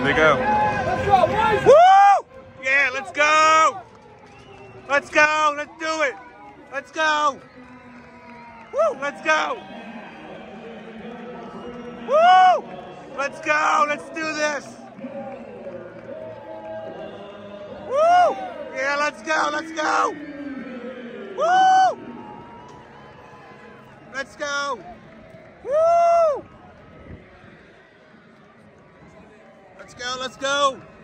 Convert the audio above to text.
they go. Woo! Yeah, let's go! Let's go! Let's do it! Let's go! Woo! Let's go! Woo! Let's go! Let's do this! Woo! Yeah, let's go! Let's go! Woo! Let's go! Woo! Let's go! Let's go!